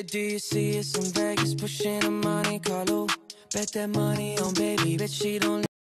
do you see us in Vegas pushing a Monte Carlo? Bet that money on baby, bet she don't